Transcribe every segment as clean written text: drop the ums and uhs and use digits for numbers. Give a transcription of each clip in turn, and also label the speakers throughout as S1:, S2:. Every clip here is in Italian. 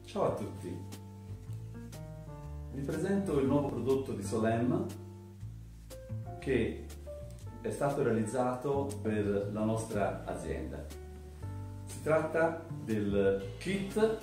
S1: Ciao a tutti, vi presento il nuovo prodotto di Solem che è stato realizzato per la nostra azienda. Si tratta del kit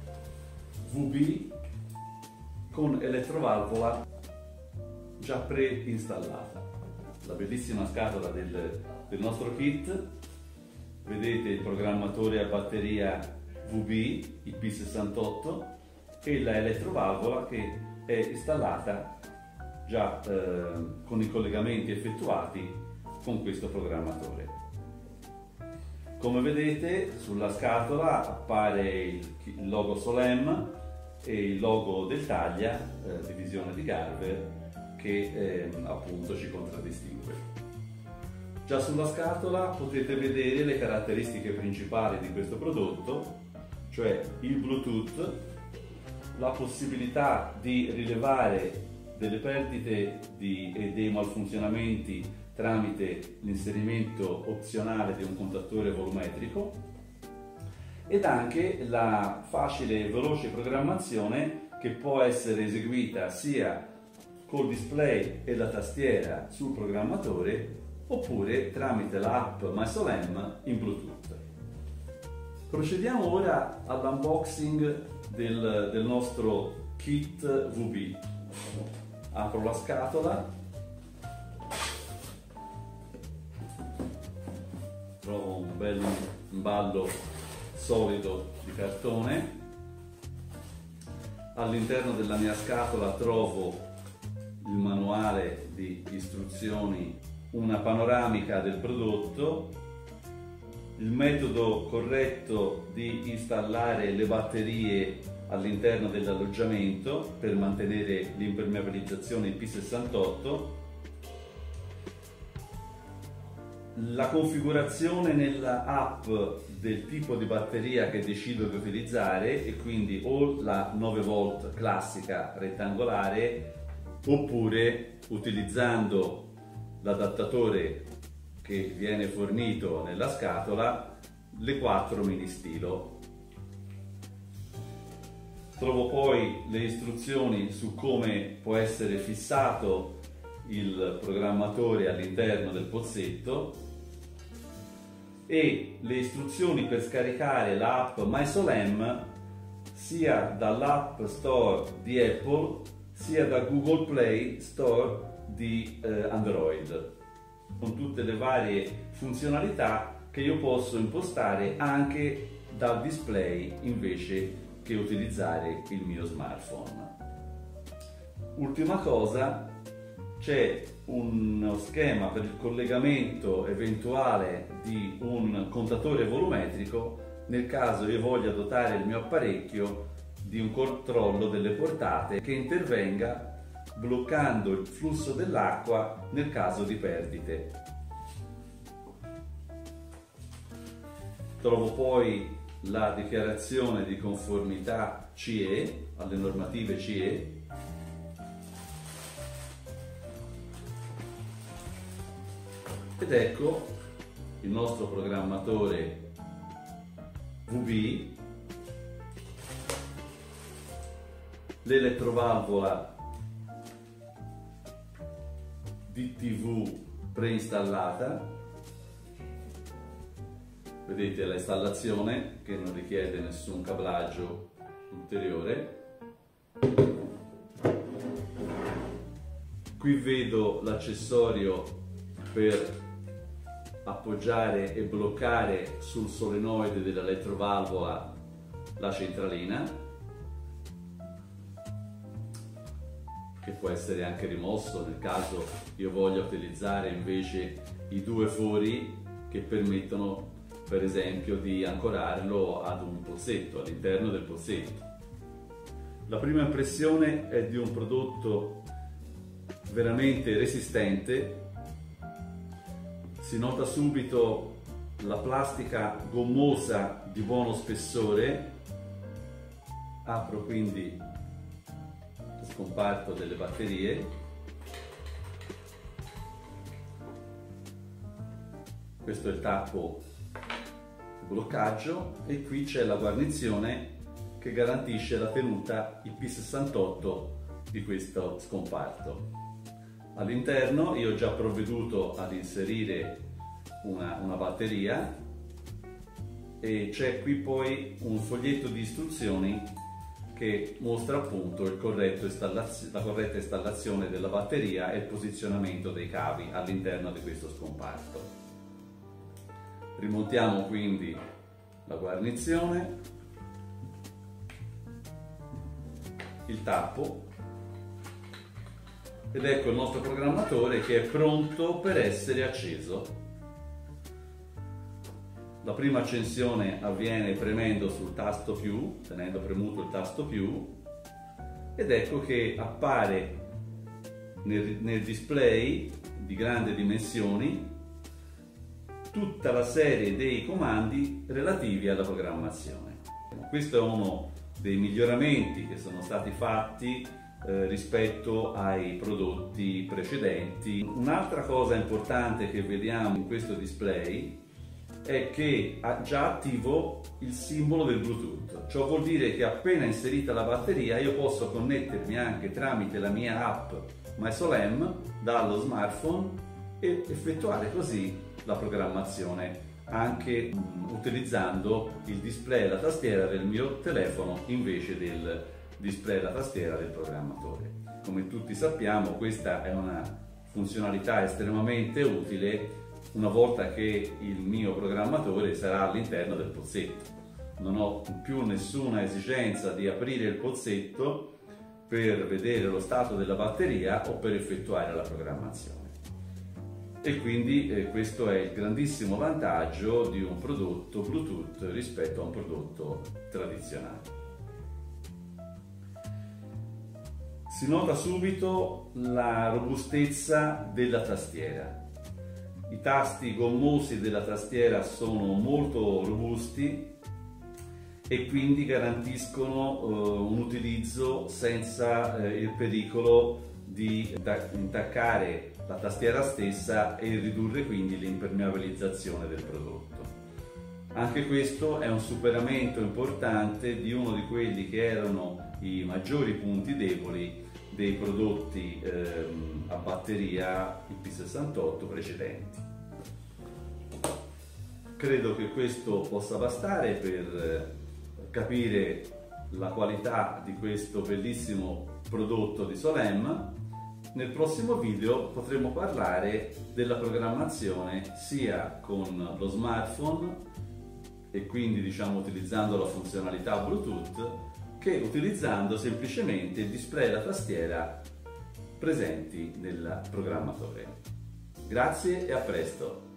S1: VB con elettrovalvola già preinstallata. La bellissima scatola del nostro kit, vedete il programmatore a batteria VB IP68 e la elettrovalvola che è installata già con i collegamenti effettuati con questo programmatore. Come vedete sulla scatola appare il logo Solem e il logo del Taglia, divisione di Garver, che appunto ci contraddistingue. Già sulla scatola potete vedere le caratteristiche principali di questo prodotto, cioè il Bluetooth, la possibilità di rilevare delle perdite e dei malfunzionamenti tramite l'inserimento opzionale di un contatore volumetrico ed anche la facile e veloce programmazione che può essere eseguita sia col display e la tastiera sul programmatore oppure tramite l'app MySolem in Bluetooth. Procediamo ora all'unboxing del nostro kit VB. Apro la scatola, trovo un bel imballo solido di cartone. All'interno della mia scatola trovo il manuale di istruzioni, una panoramica del prodotto, il metodo corretto di installare le batterie all'interno dell'alloggiamento per mantenere l'impermeabilizzazione IP68, la configurazione nella app del tipo di batteria che decido di utilizzare e quindi o la 9 volt classica rettangolare oppure utilizzando l'adattatore che viene fornito nella scatola, le 4 mini stilo. Trovo poi le istruzioni su come può essere fissato il programmatore all'interno del pozzetto e le istruzioni per scaricare l'app MySolem sia dall'App Store di Apple sia da Google Play Store di Android, con tutte le varie funzionalità che io posso impostare anche dal display invece che utilizzare il mio smartphone. Ultima cosa, c'è uno schema per il collegamento eventuale di un contatore volumetrico nel caso io voglia dotare il mio apparecchio di un controllo delle portate che intervenga bloccando il flusso dell'acqua nel caso di perdite. Trovo poi la dichiarazione di conformità CE alle normative CE ed ecco il nostro programmatore VB, l'elettrovalvola DTV preinstallata, vedete l'installazione che non richiede nessun cablaggio ulteriore. Qui vedo l'accessorio per appoggiare e bloccare sul solenoide dell'elettrovalvola la centralina, che può essere anche rimosso nel caso io voglia utilizzare invece i due fori che permettono per esempio di ancorarlo ad un pozzetto, all'interno del pozzetto. La prima impressione è di un prodotto veramente resistente, si nota subito la plastica gommosa di buono spessore. Apro quindi il scomparto delle batterie, questo è il tappo di bloccaggio e qui c'è la guarnizione che garantisce la tenuta IP68 di questo scomparto. All'interno io ho già provveduto ad inserire una batteria e c'è qui poi un foglietto di istruzioni che mostra appunto la corretta installazione della batteria e il posizionamento dei cavi all'interno di questo scomparto. Rimontiamo quindi la guarnizione, il tappo, ed ecco il nostro programmatore che è pronto per essere acceso. La prima accensione avviene premendo sul tasto più, tenendo premuto il tasto più, ed ecco che appare nel display di grandi dimensioni tutta la serie dei comandi relativi alla programmazione. Questo è uno dei miglioramenti che sono stati fatti rispetto ai prodotti precedenti. Un'altra cosa importante che vediamo in questo display è che ha già attivo il simbolo del Bluetooth. Ciò vuol dire che appena inserita la batteria io posso connettermi anche tramite la mia app MySolem dallo smartphone e effettuare così la programmazione anche utilizzando il display e la tastiera del mio telefono invece del display e la tastiera del programmatore. Come tutti sappiamo, questa è una funzionalità estremamente utile una volta che il mio programmatore sarà all'interno del pozzetto. Non ho più nessuna esigenza di aprire il pozzetto per vedere lo stato della batteria o per effettuare la programmazione. E quindi questo è il grandissimo vantaggio di un prodotto Bluetooth rispetto a un prodotto tradizionale. Si nota subito la robustezza della tastiera. I tasti gommosi della tastiera sono molto robusti e quindi garantiscono un utilizzo senza il pericolo di intaccare la tastiera stessa e ridurre quindi l'impermeabilizzazione del prodotto. Anche questo è un superamento importante di uno di quelli che erano i maggiori punti deboli dei prodotti a batteria IP68 precedenti. Credo che questo possa bastare per capire la qualità di questo bellissimo prodotto di Solem. Nel prossimo video potremo parlare della programmazione sia con lo smartphone e quindi utilizzando la funzionalità Bluetooth che utilizzando semplicemente il display e la tastiera presenti nel programmatore. Grazie e a presto!